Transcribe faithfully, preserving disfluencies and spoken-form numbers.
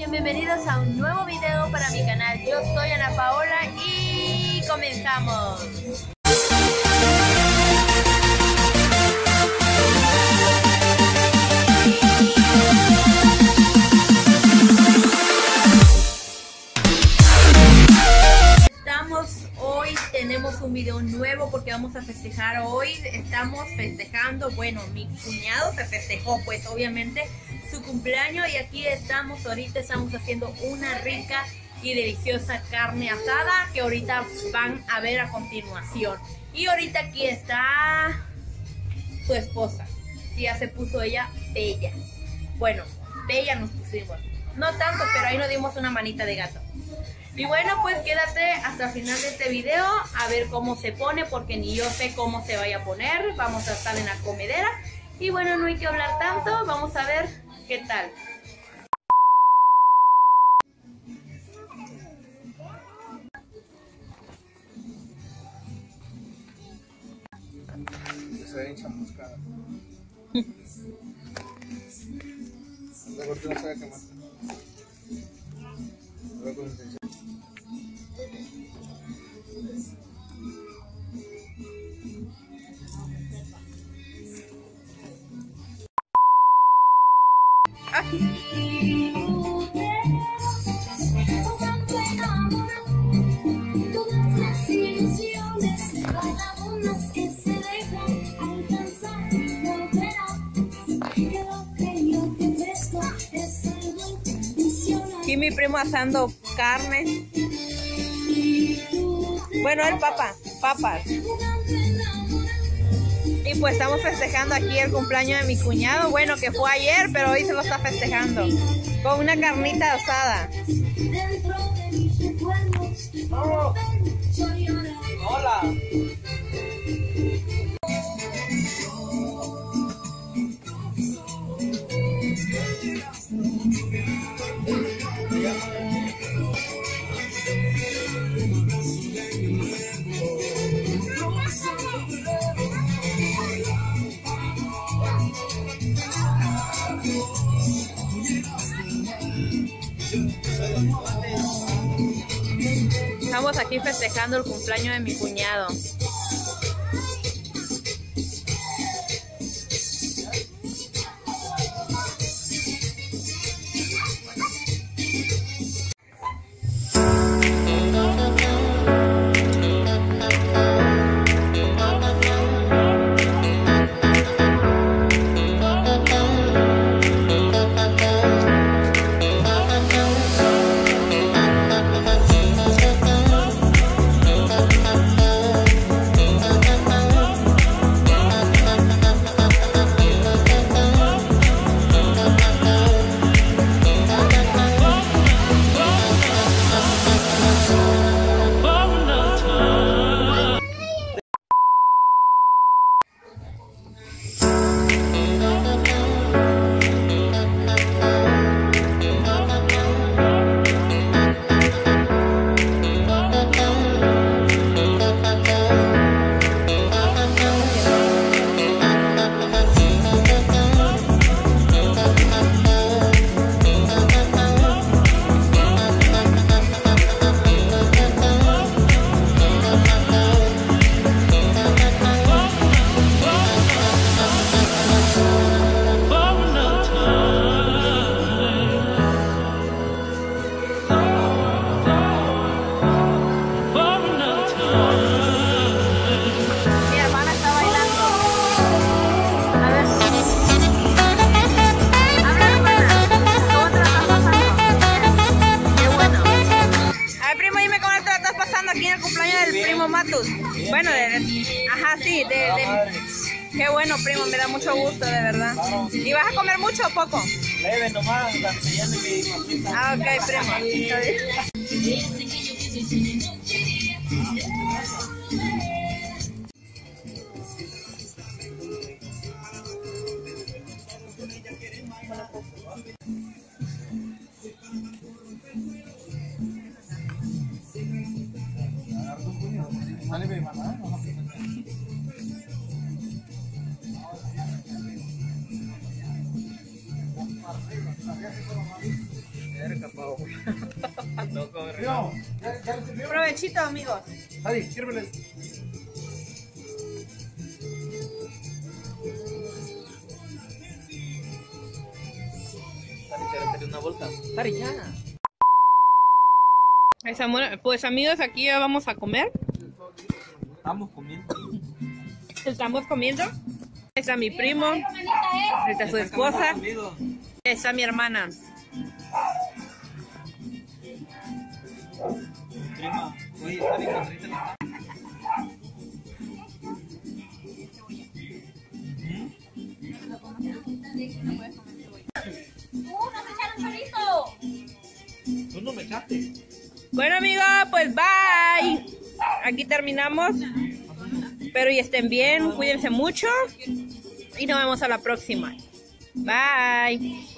Sean bienvenidos a un nuevo video para mi canal. Yo soy Ana Paola y comenzamos. Estamos hoy, tenemos un video nuevo porque vamos a festejar hoy. Estamos festejando, bueno, mi cuñado se festejó pues obviamente su cumpleaños y aquí estamos, ahorita estamos haciendo una rica y deliciosa carne asada que ahorita van a ver a continuación. Y ahorita aquí está su esposa, ya se puso ella bella. Bueno, bella nos pusimos, no tanto, pero ahí nos dimos una manita de gato. Y bueno, pues quédate hasta el final de este video a ver cómo se pone, porque ni yo sé cómo se vaya a poner. Vamos a estar en la comedera y bueno, no hay que hablar tanto, vamos a ver qué tal. Se ven chamuscadas. La cortina se va a quemar. Voy con intención. Aquí mi primo asando carne. Bueno, el papa, papas. Y pues estamos festejando aquí el cumpleaños de mi cuñado. Bueno, que fue ayer, pero hoy se lo está festejando con una carnita asada. ¡Vamos! ¡Hola! Estamos aquí festejando el cumpleaños de mi cuñado. Bueno, de, ajá, sí, de, de, qué bueno, primo, me da mucho gusto, de verdad. ¿Y vas a comer mucho o poco? Leve nomás, la enseñando mi mamita. Ah, ok, primo. Cerca. tapado. No corre. No, ya, ya lo sirvió. Provechito, amigos. Sari, sírvele. Sari, te meteré una bolsa. Sari, ya. Pues amigos, aquí ya vamos a comer. Estamos comiendo. Estamos comiendo. Está mi primo. Está su esposa. Amigo. Está mi hermana. Prima. Oye, Sari, cuando ahorita la... Tú no me echaste. Bueno amigos, pues bye. Aquí terminamos. Espero y estén bien. Cuídense mucho. Y nos vemos a la próxima. Bye.